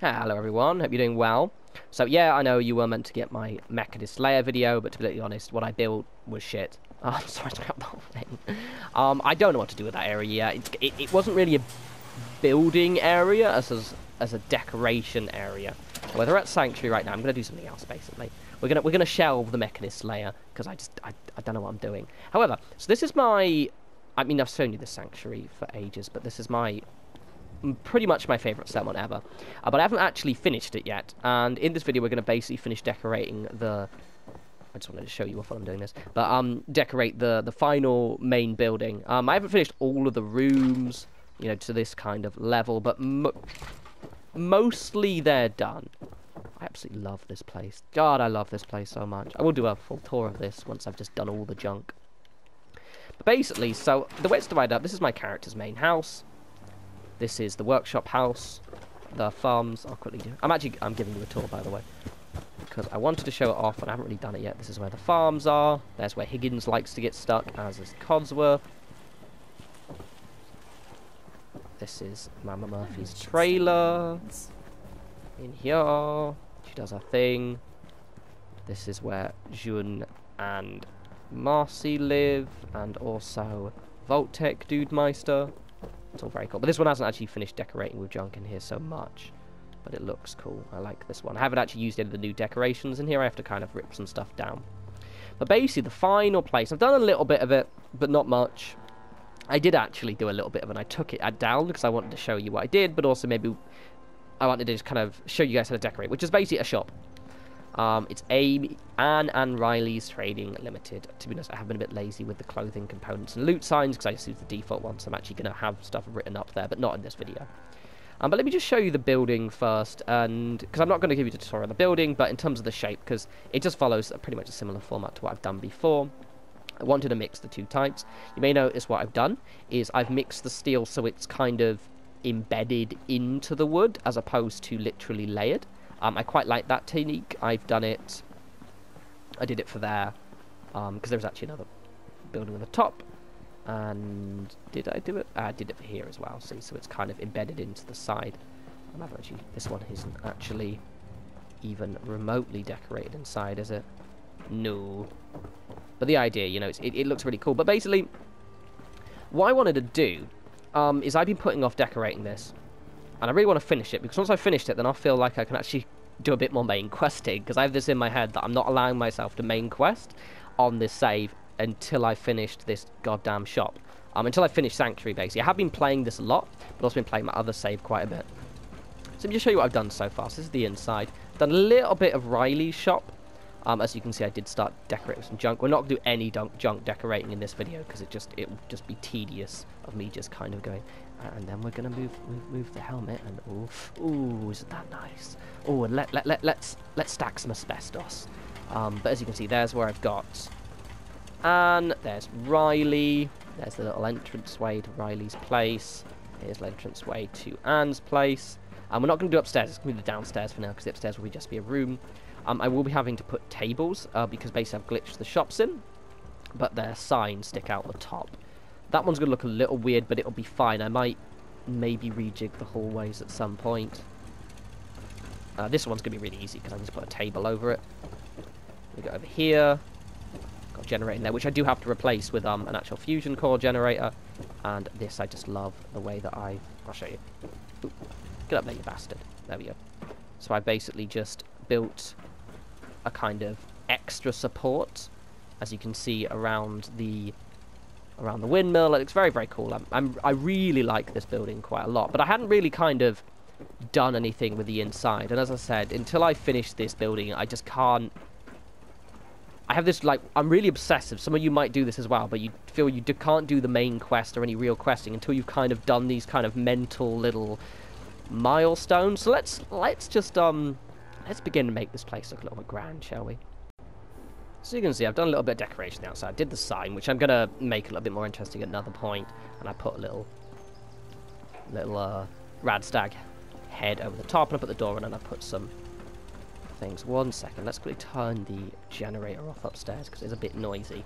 Hello everyone, hope you're doing well. So yeah, I know you were meant to get my Mecha Slayer video, but to be completely honest, what I built was shit. I'm sorry to grab the whole thing. I don't know what to do with that area yet. It wasn't really a building area as a decoration area. Well, they're at Sanctuary right now. I'm gonna do something else basically. We're gonna shelve the Mecha Slayer because I don't know what I'm doing. However, so this is my. I mean, I've shown you the Sanctuary for ages, but this is my. Pretty much my favourite Pokemon ever, but I haven't actually finished it yet, and in this video we're going to basically finish decorating the... I just wanted to show you off while I'm doing this, but decorate the final main building. I haven't finished all of the rooms, you know, to this kind of level, but mostly they're done. I absolutely love this place. God, I love this place so much. I will do a full tour of this once I've just done all the junk. But basically, so the way it's divided up, this is my character's main house. This is the workshop house, the farms. I'll quickly do. I'm giving you a tour, by the way, because I wanted to show it off, and I haven't really done it yet. This is where the farms are. There's where Higgins likes to get stuck, as is Codsworth. This is Mama Murphy's trailer. In here, she does her thing. This is where Jun and Marcy live, and also Voltec Dude Meister. It's all very cool. But this one hasn't actually finished decorating with junk in here so much. But it looks cool. I like this one. I haven't actually used any of the new decorations in here. I have to kind of rip some stuff down. But basically, the final place... I've done a little bit of it, but not much. I did actually do a little bit of it, and I took it down because I wanted to show you what I did, but also maybe I wanted to just kind of show you guys how to decorate, which is basically a shop. It's Anne and Riley's Trading Limited. To be honest, I have been a bit lazy with the clothing components and loot signs because I just use the default one, so I'm actually going to have stuff written up there, but not in this video. But let me just show you the building first, and because I'm not going to give you the tutorial on the building, but in terms of the shape, because it just follows pretty much a similar format to what I've done before. I wanted to mix the two types. You may notice what I've done is I've mixed the steel so it's kind of embedded into the wood as opposed to literally layered. I quite like that technique. I did it for there, because there was actually another building on the top, and did I do it? I did it for here as well, see, so it's kind of embedded into the side. This one isn't actually even remotely decorated inside, is it? No. But the idea, you know, it looks really cool. But basically, what I wanted to do, is I've been putting off decorating this, and I really want to finish it, because once I've finished it, then I'll feel like I can actually do a bit more main questing, because I have this in my head that I'm not allowing myself to main quest on this save until I finished this goddamn shop. Until I finish Sanctuary, basically. I have been playing this a lot, but also been playing my other save quite a bit. So let me just show you what I've dwill done so far. So this is the inside. I've done a little bit of Riley's shop. As you can see, I did start decorating some junk. We're not going to do any junk decorating in this video, because it will just be tedious of me just kind of going... And then we're going to move the helmet, and ooh, isn't that nice? Oh, and let's stack some asbestos. But as you can see, there's where I've got Anne, there's Riley, there's the little entranceway to Riley's place, here's the entranceway to Anne's place. And we're not going to do upstairs, it's going to be the downstairs for now, because the upstairs will just be a room. I will be having to put tables, because basically I've glitched the shops in, but their signs stick out the top. That one's going to look a little weird, but it'll be fine. I might maybe rejig the hallways at some point. This one's going to be really easy, because I can just put a table over it. We go over here. Got a generator in there, which I do have to replace with an actual fusion core generator. And this, I just love the way that I'll show you. Ooh, get up there, you bastard. There we go. So I basically just built a kind of extra support, as you can see, around the windmill. It looks very, very cool. I really like this building quite a lot, but I hadn't really kind of done anything with the inside. And as I said, until I finish this building, I just can't... I have this, like, I'm really obsessive. Some of you might do this as well, but you feel you can't do the main quest or any real questing until you've kind of done these kind of mental little milestones. So let's just, let's begin to make this place look a little bit grand, shall we? So you can see I've done a little bit of decoration outside. I did the sign, which I'm going to make a little bit more interesting at another point. And I put a little radstag head over the top, and I put the door in, and I put some things. 1 second, let's quickly turn the generator off upstairs, because it's a bit noisy.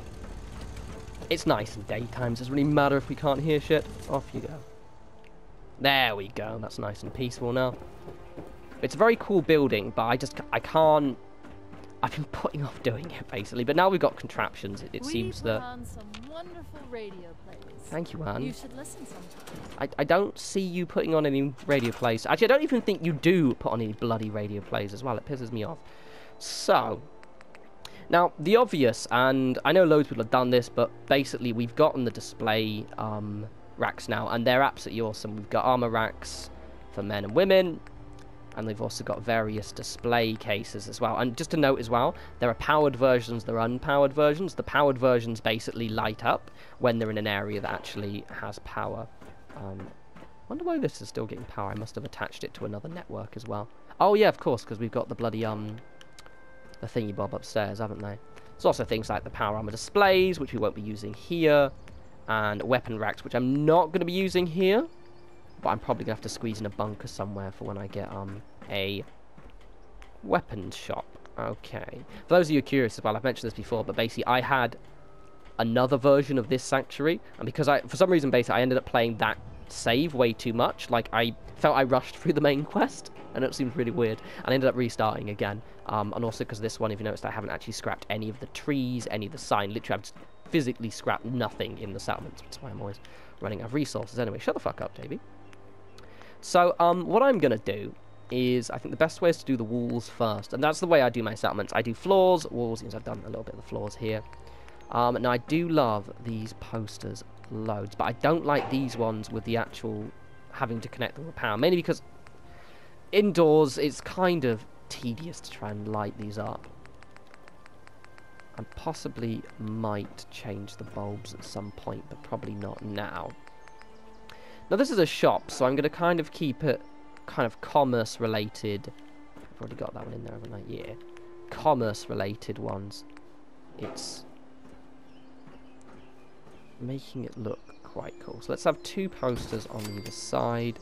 It's nice in daytime, so it doesn't really matter if we can't hear shit. Off you go. There we go. That's nice and peaceful now. It's a very cool building, but I can't... I've been putting off doing it, basically. But now we've got contraptions. It seems that... on some wonderful radio plays. Thank you, Anne. You should listen sometime. I don't see you putting on any radio plays. Actually, I don't even think you do put on any bloody radio plays as well. It pisses me off. So... Now, the obvious, and I know loads of people have done this, but basically we've gotten the display racks now, and they're absolutely awesome. We've got armor racks for men and women, and we've also got various display cases as well. And just to note as well, there are powered versions, there are unpowered versions. The powered versions basically light up when they're in an area that actually has power. Wonder why this is still getting power. I must have attached it to another network as well. Oh yeah, of course, because we've got the bloody the thingy bob upstairs, haven't they? There's also things like the power armor displays, which we won't be using here, and weapon racks, which I'm not going to be using here, but I'm probably going to have to squeeze in a bunker somewhere for when I get a weapons shop. Okay. For those of you curious as well, I've mentioned this before, but basically I had another version of this sanctuary, and because for some reason basically I ended up playing that save way too much. Like, I felt I rushed through the main quest, and it seemed really weird, and I ended up restarting again. And also because this one, if you noticed, I haven't actually scrapped any of the trees, any of the sign. Literally, I've physically scrapped nothing in the settlements. That's why I'm always running out of resources. Anyway, shut the fuck up, JB. So, what I'm going to do is, I think the best way is to do the walls first, and that's the way I do my settlements. I do floors, walls, because I've done a little bit of the floors here. Now, I do love these posters loads, but I don't like these ones with the actual having to connect them with power, mainly because indoors it's kind of tedious to try and light these up. I possibly might change the bulbs at some point, but probably not now. Now, this is a shop, so I'm going to kind of keep it kind of commerce related. I've already got that one in there, haven't I? Yeah. Commerce related ones. It's making it look quite cool. So let's have 2 posters on either side.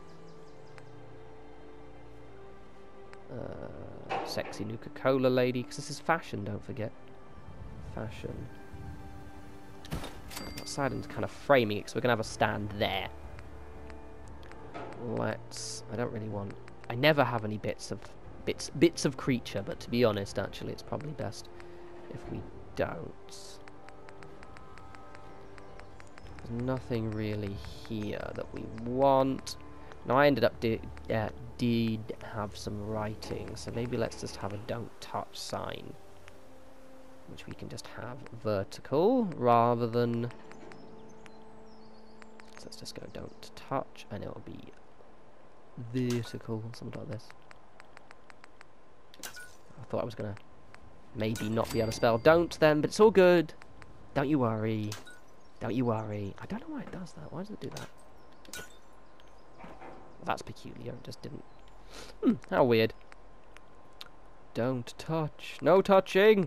Sexy Nuka-Cola lady, because this is fashion, don't forget. Fashion. Outside and kind of framing it, so we're going to have a stand there. I don't really want... I never have any bits of creature, but to be honest, actually, it's probably best if we don't. There's nothing really here that we want. Now, I ended up did have some writing, so maybe let's just have a don't touch sign, which we can just have vertical rather than... So let's just go don't touch, and it'll be vertical, something like this. I thought I was gonna maybe not be able to spell don't then, but it's all good. Don't you worry. Don't you worry. I don't know why it does that. Why does it do that? That's peculiar. It just didn't. How weird. Don't touch. No touching.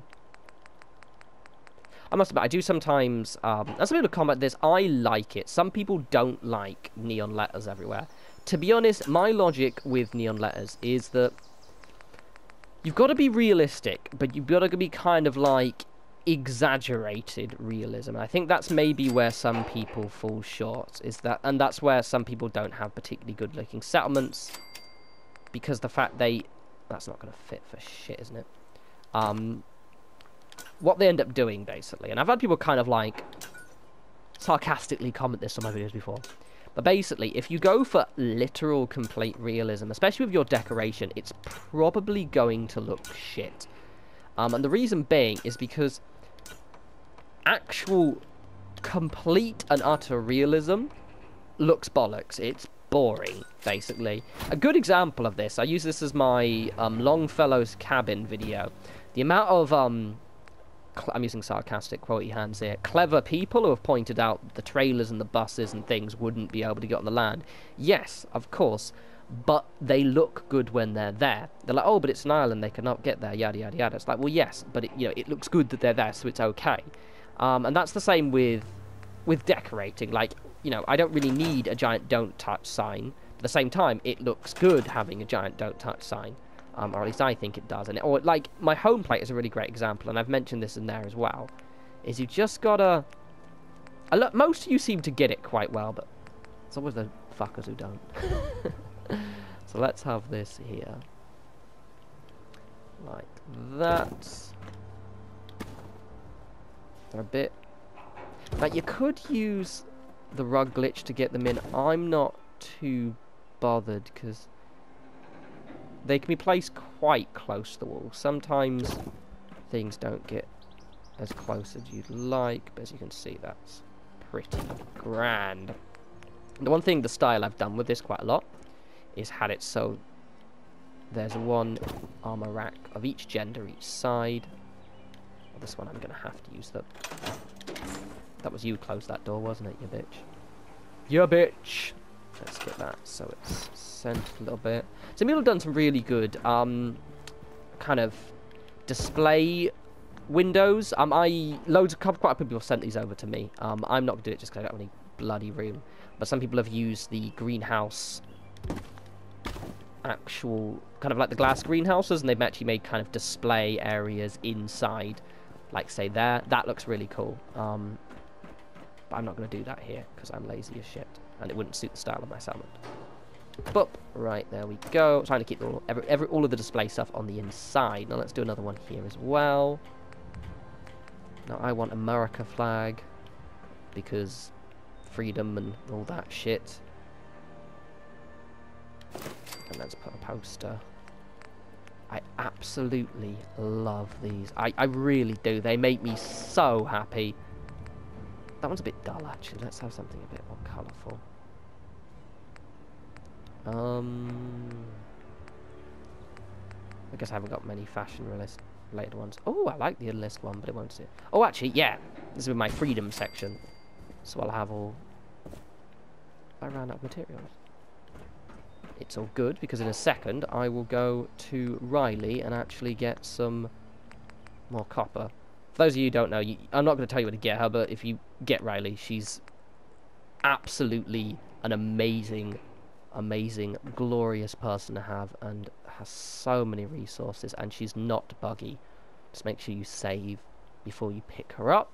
I must admit, I do sometimes... as some people comment this, I like it. Some people don't like neon letters everywhere. To be honest, my logic with neon letters is that you've got to be realistic, but you've got to be kind of like exaggerated realism. I think that's maybe where some people fall short, and that's where some people don't have particularly good looking settlements, because the fact that's not going to fit for shit, isn't it? What they end up doing basically, and I've had people kind of like sarcastically comment this on my videos before, but basically if you go for literal complete realism, especially with your decoration, it's probably going to look shit. And the reason being is because actual complete and utter realism looks bollocks. It's boring, basically. A good example of this, I use this as my Longfellow's Cabin video. The amount of, I'm using sarcastic quotey hands here, clever people who have pointed out the trailers and the buses and things wouldn't be able to get on the land. Yes, of course, but they look good when they're there. They're like, oh, but it's an island, they cannot get there, yada, yada, yada. It's like, well, yes, but it looks good that they're there, so it's okay. And that's the same with decorating. Like, I don't really need a giant don't touch sign. At the same time, it looks good having a giant don't touch sign. Or at least I think it does. Or like, my home plate is a really great example, and I've mentioned this in there as well, is you just gotta... most of you seem to get it quite well, but it's always the fuckers who don't. So let's have this here. Like that. They're a bit... Like, you could use the rug glitch to get them in. I'm not too bothered, because they can be placed quite close to the wall. Sometimes things don't get as close as you'd like, but as you can see, that's pretty grand. The one thing, the style I've done with this quite a lot, is had it so there's one armor rack of each gender each side. Well, this one I'm going to have to use the... That was you who closed that door, wasn't it, you bitch? You bitch! Let's get that so it's centered a little bit. Some people have done some really good kind of display windows. Quite a few people sent these over to me. I'm not going to do it just because I don't have any bloody room. But some people have used the greenhouse, actual, kind of like the glass greenhouses, and they've actually made kind of display areas inside, like say there. That looks really cool. But I'm not going to do that here because I'm lazy as shit, and it wouldn't suit the style of my settlement. Boop. Right, there we go. I'm trying to keep all of the display stuff on the inside. Now let's do another one here as well. Now I want America flag because freedom and all that shit. And let's put a poster. I absolutely love these. I really do. They make me so happy. That one's a bit dull, actually. Let's have something a bit more colourful. I guess I haven't got many fashion-related ones. Oh, I like the list one, but it won't see it. Oh, actually, yeah. This is my freedom section. So I'll have all... I ran out of materials. It's all good, because in a second, I will go to Riley and actually get some more copper. For those of you who don't know, I'm not going to tell you where to get her, but if you get Riley, she's absolutely an amazing, glorious person to have, and has so many resources, and she's not buggy. Just make sure you save before you pick her up,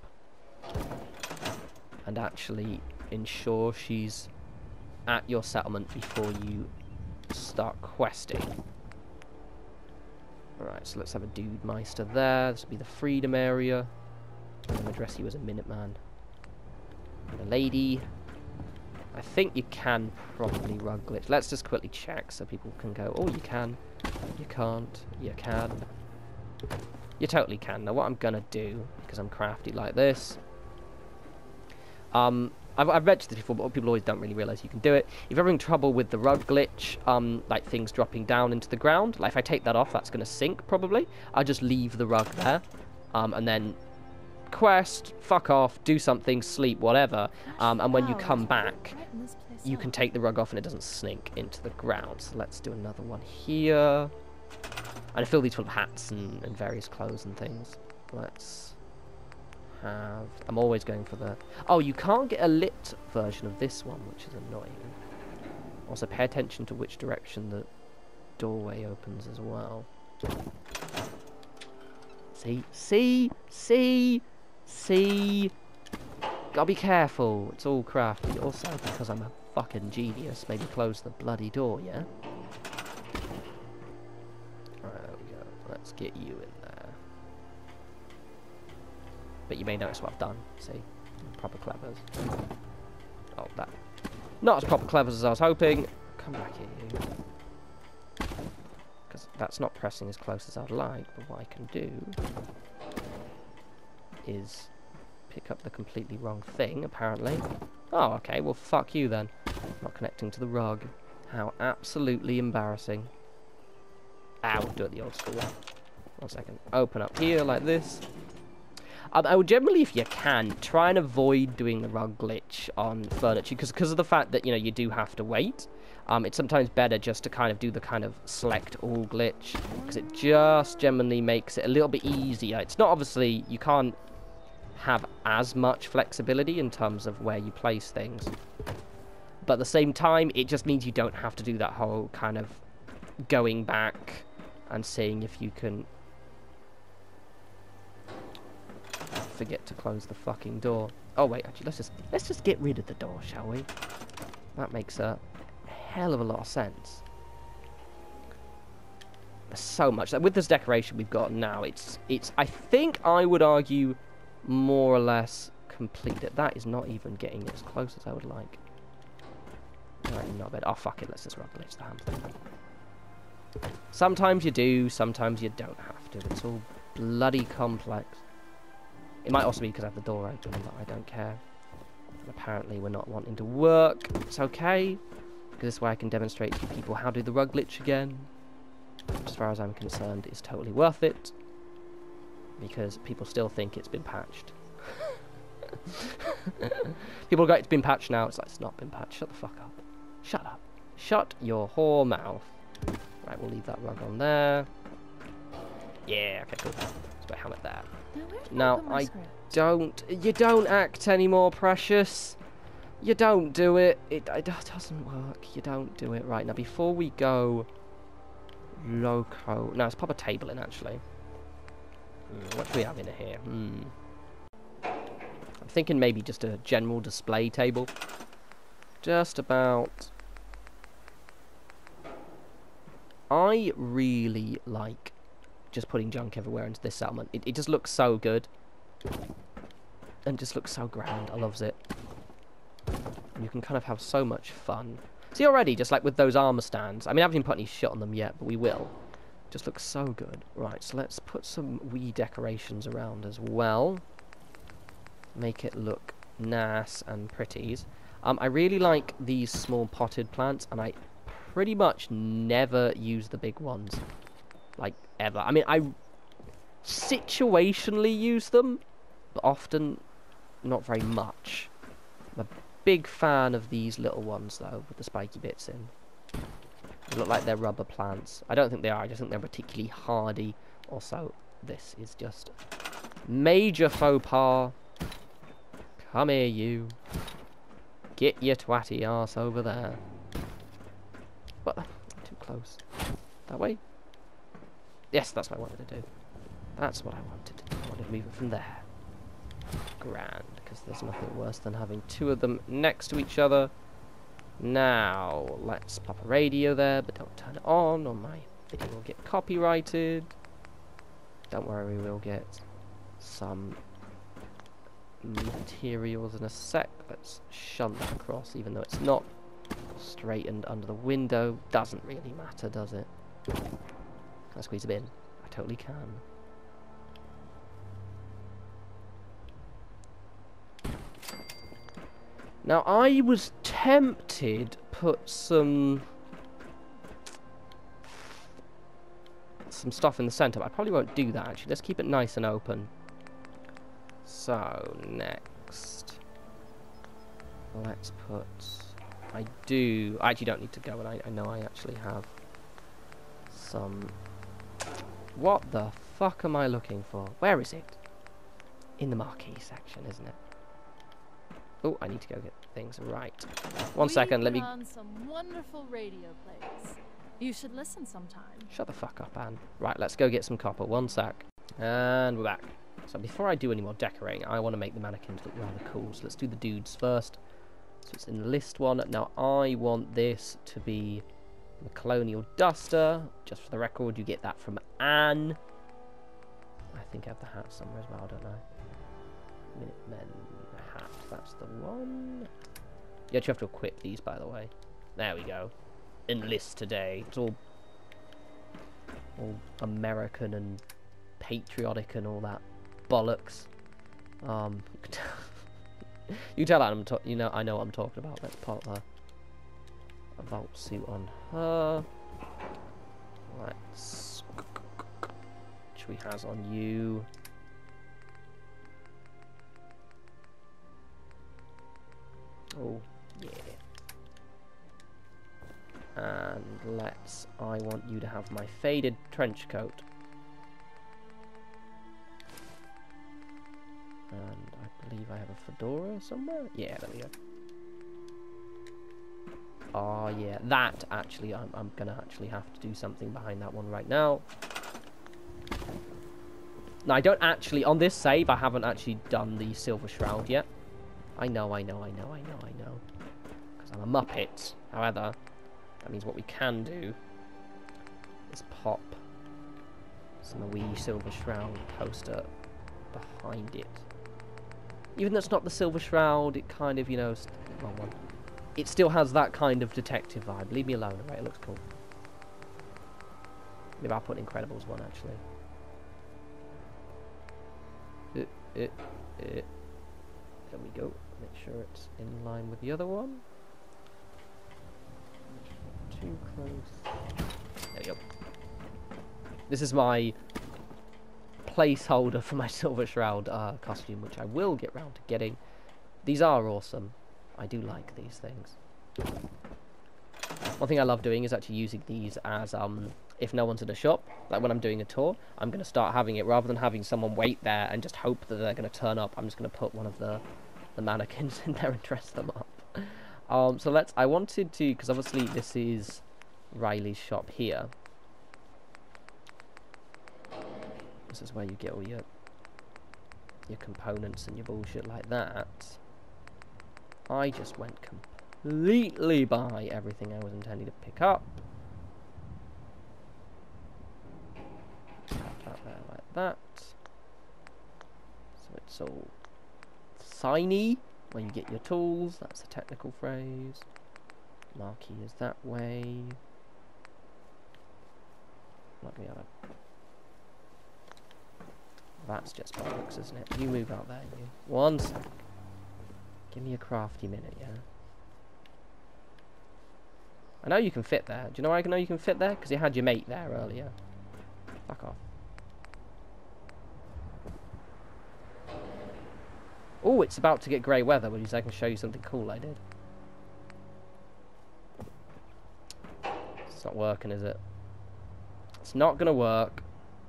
and actually ensure she's at your settlement before you start questing. Alright, so let's have a Dude Meister there. This will be the freedom area. I'm going to address you as a Minuteman. And a lady. I think you can probably rug glitch. Let's just quickly check so people can go, oh, you can. You can't. You can. You totally can. Now what I'm going to do, because I'm crafty like this, I've mentioned this before, but people always don't really realise you can do it. If you're having trouble with the rug glitch, like things dropping down into the ground, like if I take that off, that's going to sink, probably. I'll just leave the rug there, and then quest, fuck off, do something, sleep, whatever, and when you come back, you can take the rug off and it doesn't sink into the ground. So let's do another one here. And I fill these full of hats and various clothes and things. Let's... I'm always going for the... Oh, you can't get a lit version of this one, which is annoying. Also, pay attention to which direction the doorway opens as well. See? Gotta be careful. It's all crafty. Also, because I'm a fucking genius, maybe close the bloody door, yeah? Alright, there we go. Let's get you in there. But you may notice what I've done. See? Proper clevers. Oh, that. Not as proper clevers as I was hoping. Come back here, you. Because that's not pressing as close as I'd like. But what I can do is pick up the completely wrong thing, apparently. Oh, okay. Well, fuck you then. Not connecting to the rug. How absolutely embarrassing. Ow, do it the old school way. 1 second. Open up here like this. I would generally, if you can, try and avoid doing the rug glitch on furniture, because of the fact that, you know, you do have to wait. It's sometimes better just to kind of do the kind of select all glitch, because it just generally makes it a little bit easier. It's not, obviously, you can't have as much flexibility in terms of where you place things. But at the same time, it just means you don't have to do that whole kind of going back and seeing if you can... forget to close the fucking door. Oh wait, actually, let's just get rid of the door, shall we? That makes hell of a lot of sense. There's so much. Like, with this decoration we've got now, it's I think I would argue more or less completed. That is not even getting as close as I would like. Right, not bad. Oh, fuck it. Let's just rub the hamster. Sometimes you do, sometimes you don't have to. It's all bloody complex. It might also be because I have the door open, but I don't care. And apparently we're not wanting to work. It's okay, because this way I can demonstrate to people how to do the rug glitch again. Which, as far as I'm concerned, is totally worth it. Because people still think it's been patched. People go, it's been patched now. It's like, it's not been patched. Shut the fuck up. Shut up. Shut your whore mouth. Right, we'll leave that rug on there. Yeah, okay, cool. Let's put a helmet there. Now, you don't act anymore, precious. You don't do it. It doesn't work. You don't do it. Right, now before we go loco... No, let's pop a table in, actually. What do we have in here? I'm thinking maybe just a general display table. Just about... I really like just putting junk everywhere into this settlement. It just looks so good. And just looks so grand. I loves it. And you can kind of have so much fun. See, already, just like with those armor stands. I mean, I haven't even put any shit on them yet, but we will. Just looks so good. Right, so let's put some wee decorations around as well. Make it look nice and pretties. I really like these small potted plants, and I pretty much never use the big ones. Like, ever. I mean, I situationally use them, but often not very much. I'm a big fan of these little ones, though, with the spiky bits in. They look like they're rubber plants. I don't think they are, I just think they're particularly hardy. Also, this is just major faux pas. Come here, you. Get your twatty arse over there. What? Too close. That way? Yes, that's what I wanted to do. That's what I wanted to do. I wanted to move it from there. Grand, because there's nothing worse than having two of them next to each other. Now, let's pop a radio there, but don't turn it on, or my video will get copyrighted. Don't worry, we'll get some materials in a sec. Let's shunt that across, even though it's not straightened under the window. Doesn't really matter, does it? Can I squeeze a bin? I totally can. Now, I was tempted to put some stuff in the centre, but I probably won't do that, actually. Let's keep it nice and open. So, next. Let's put... I actually don't need to go, and I know I actually have some... What the fuck am I looking for? Where is it? In the marquee section, isn't it? Oh, I need to go get things right. One second, let me... on some wonderful radio plays. You should listen sometime. Shut the fuck up, Anne. Right, let's go get some copper. One sec. And we're back. So before I do any more decorating, I want to make the mannequins look rather cool. So let's do the dudes first. So it's in the list one. Now, I want this to be the Colonial Duster. Just for the record, you get that from Anne. I think I have the hat somewhere as well, I don't know. Minutemen hat, that's the one. You actually have to equip these, by the way. There we go. Enlist today. It's all American and patriotic and all that bollocks. You tell Adam, I know what I'm talking about. Let's put a vault suit on her. Let's... Which we has on you. Oh, yeah. And I want you to have my faded trench coat. And I believe I have a fedora somewhere. Yeah, there we go. Oh, yeah. That, actually, I'm going to actually have to do something behind that one right now. Now, I don't actually... On this save, I haven't actually done the Silver Shroud yet. I know. Because I'm a Muppet. However, That means what we can do is pop some wee Silver Shroud poster behind it. Even though it's not the Silver Shroud, it kind of, you know, wrong one. It still has that kind of detective vibe. Leave me alone, alright? It looks cool. Maybe I'll put Incredibles one, actually. There we go. Make sure it's in line with the other one. Too close. There we go. This is my placeholder for my Silver Shroud costume, which I will get round to getting. These are awesome. I do like these things. One thing I love doing is actually using these as, if no one's in a shop, like when I'm doing a tour, I'm going to start having it, rather than having someone wait there and just hope that they're going to turn up, I'm just going to put one of the mannequins in there and dress them up. So I wanted to, because obviously this is Riley's shop here. This is where you get all your components and your bullshit like that. I just went completely by everything I was intending to pick up. Put that there like that. So it's all signy when you get your tools. That's a technical phrase. Marquee is that way. Not the other. That's just bollocks, isn't it? You move out there, you. 1 sec. Give me a crafty minute, yeah? I know you can fit there. Do you know why I know you can fit there? Because you had your mate there earlier. Fuck off. Oh, it's about to get grey weather, which means I can show you something cool I did. It's not working, is it? It's not gonna work.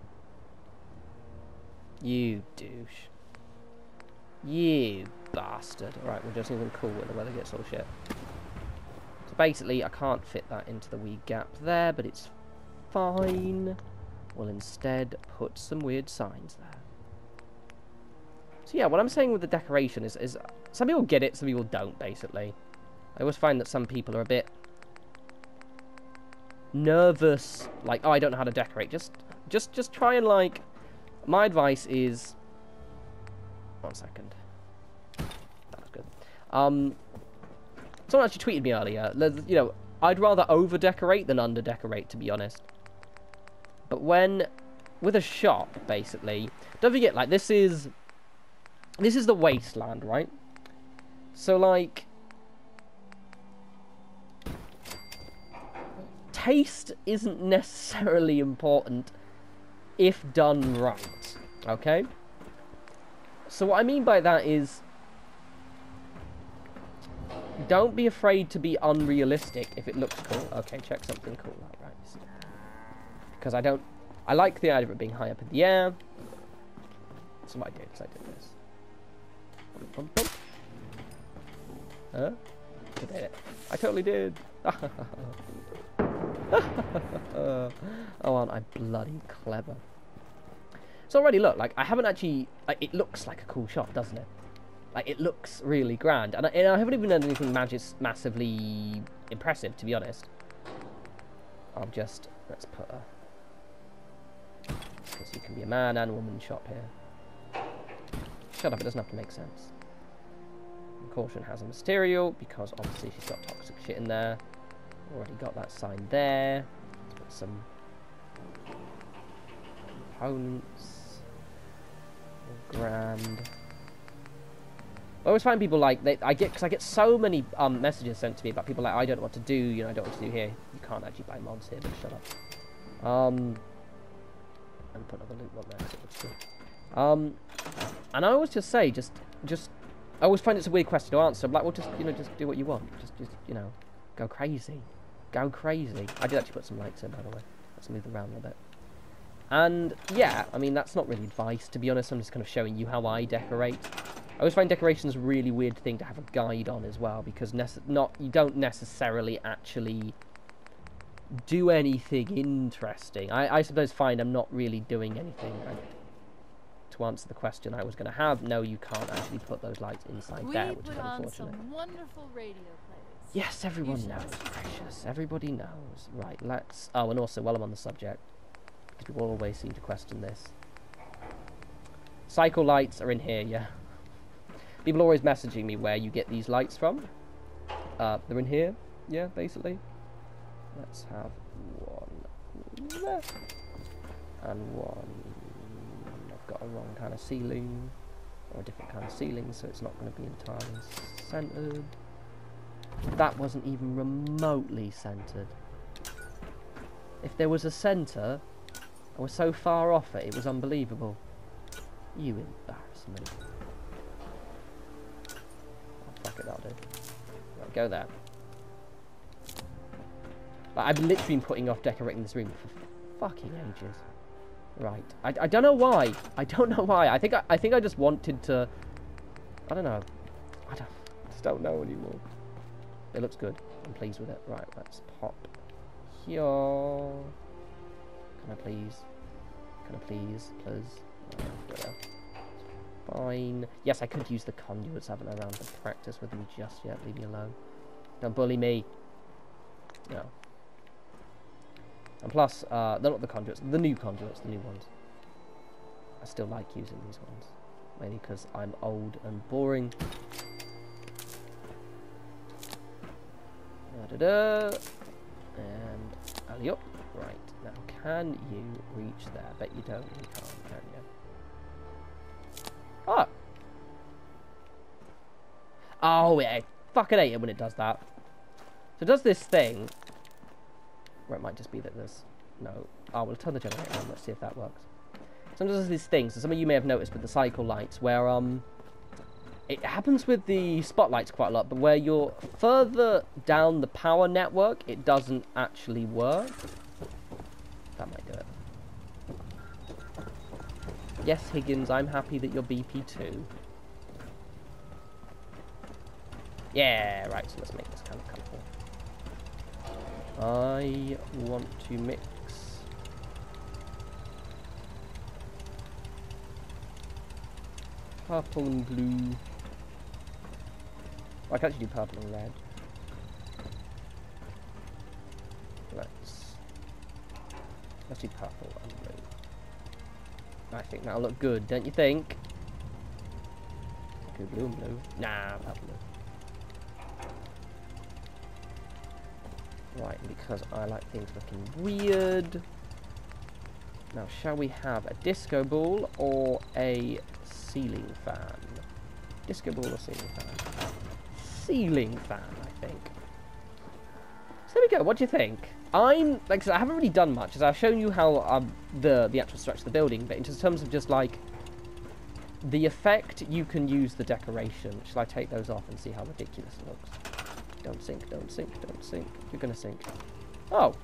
You douche. You bastard. Alright, we'll do something cool when the weather gets all shit. So basically, I can't fit that into the wee gap there, but it's fine. We'll instead put some weird signs there. So yeah, what I'm saying with the decoration is some people get it, some people don't, basically. I always find that some people are a bit nervous, like, oh, I don't know how to decorate. Just try and, like, my advice is... 1 second. That was good. Someone actually tweeted me earlier. You know, I'd rather over-decorate than under-decorate, to be honest. But with a shop, basically... Don't forget, like, this is the wasteland, right? So, like... Taste isn't necessarily important if done right, okay? So what I mean by that is, don't be afraid to be unrealistic if it looks cool. Okay, check something cool out, right? Because I like the idea of it being high up in the air. So what I did is I did this. Bump, bump. Huh? I did it. I totally did. Oh, aren't I bloody clever? So already, look, like, I haven't actually... Like, it looks like a cool shop, doesn't it? Like, it looks really grand. And I haven't even done anything massively impressive, to be honest. I'll just... Let's put a... Because you can be a man and woman shop here. Shut up, it doesn't have to make sense. And caution has a Mysterio, because obviously she's got toxic shit in there. Already got that sign there. Let's put some components. Grand. I always find people like because I get so many messages sent to me about people like, I don't know what to do. You know, I don't know what to do here. You can't actually buy mods here, but shut up. And put another loot one there. So it looks good. And I always just say, just. I always find it's a weird question to answer. I'm like, well, just do what you want. Just you know, go crazy. Go crazy. I did actually put some lights in, by the way. Let's move around a little bit. And, yeah, I mean, that's not really advice, to be honest. I'm just kind of showing you how I decorate. I always find decoration's a really weird thing to have a guide on as well, because you don't necessarily actually do anything interesting. I sometimes find I'm not really doing anything. To answer the question I was going to have, no, you can't actually put those lights inside there, which is unfortunate. We put on some wonderful radio plays. Yes, everyone knows, precious. Everybody knows. Right, let's... Oh, and also, while I'm on the subject, because people always seem to question this. Cycle lights are in here, yeah. People are always messaging me where you get these lights from. They're in here, yeah, basically. Let's have one there. And one... I've got a wrong kind of ceiling. Or a different kind of ceiling, so it's not going to be entirely centered. That wasn't even remotely centered. If there was a center, I was so far off it, it was unbelievable. You embarrassment. Oh, fuck it, that'll do. Right, go there. Like, I've literally been putting off decorating this room for fucking ages. Right. I don't know why. I don't know why. I think I just wanted to... I don't know. I just don't know anymore. It looks good. I'm pleased with it. Right, let's pop here. Can I please? Can I please? Please. Right, fine. Yes, I could use the conduits. I haven't around to practice with them just yet. Leave me alone. Don't bully me. No. And plus, they're not the conduits, the new conduits, the new ones. I still like using these ones. Mainly because I'm old and boring. Da-da-da. And alley up. Right, now can you reach there? Bet you don't, you can't, can you? Ah! Oh, yeah, I fucking hate it when it does that. So it does this thing. Or it might just be that there's no... Oh, we'll turn the generator on. Let's see if that works. Sometimes there's these things, and some of you may have noticed with the cycle lights, where it happens with the spotlights quite a lot, but where you're further down the power network, it doesn't actually work. That might do it. Yes, Higgins, I'm happy that you're BP2. Yeah, right, so let's make this kind of colourful. I want to mix purple and blue. I can actually do purple and red. Let's do purple and blue. I think that'll look good, don't you think? Okay, blue and blue. Nah, purple and blue. Right, because I like things looking weird. Now, shall we have a disco ball or a ceiling fan? Disco ball or ceiling fan? Ceiling fan, I think. So there we go. What do you think? Like I said, I haven't really done much, as I've shown you how the actual structure of the building, but in terms of just like the effect, you can use the decoration. Shall I take those off and see how ridiculous it looks? Don't sink, don't sink, don't sink. You're gonna sink. Oh.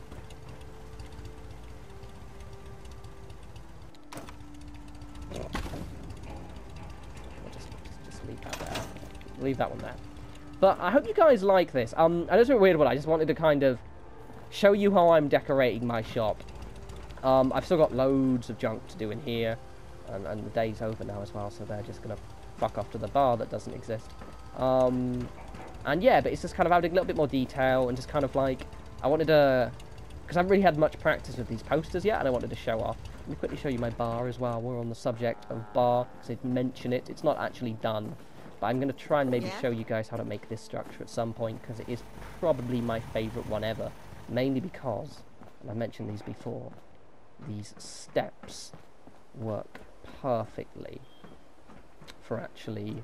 Just leave that there. Leave that one there. But I hope you guys like this. I know it's a weird one. I just wanted to kind of show you how I'm decorating my shop. I've still got loads of junk to do in here. And the day's over now as well, so they're just gonna fuck off to the bar that doesn't exist. And yeah, but it's just kind of adding a little bit more detail and just kind of like, I wanted to, because I haven't really had much practice with these posters yet, and I wanted to show off. Let me quickly show you my bar as well. We're on the subject of bar, because I mention it. It's not actually done, but I'm going to try and maybe show you guys how to make this structure at some point, because it is probably my favourite one ever. Mainly because, and I've mentioned these before, these steps work perfectly for actually...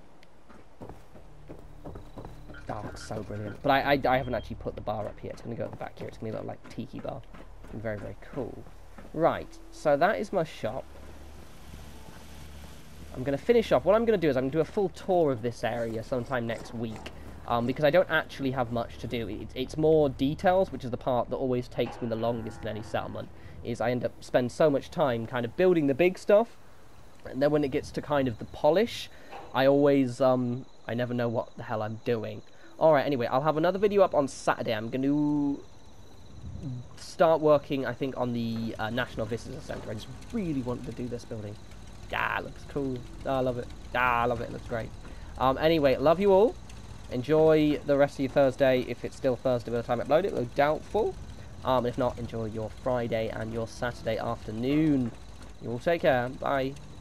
Oh, it's so brilliant. But I haven't actually put the bar up here. It's going to go at the back here. It's going to look like tiki bar. Very, very cool. Right, so that is my shop. I'm going to finish off. What I'm going to do is I'm going to do a full tour of this area sometime next week. Because I don't actually have much to do. It's more details, which is the part that always takes me the longest in any settlement. Is I end up spend so much time kind of building the big stuff. And then when it gets to kind of the polish, I always, I never know what the hell I'm doing. Alright, anyway, I'll have another video up on Saturday. I'm going to start working, I think, on the National Visitor Centre. I just really wanted to do this building. Yeah, it looks cool. I love it. Yeah, I love it. It looks great. Anyway, love you all. enjoy the rest of your Thursday. If it's still Thursday by the time I upload it, though doubtful. If not, enjoy your Friday and your Saturday afternoon. You all take care. Bye.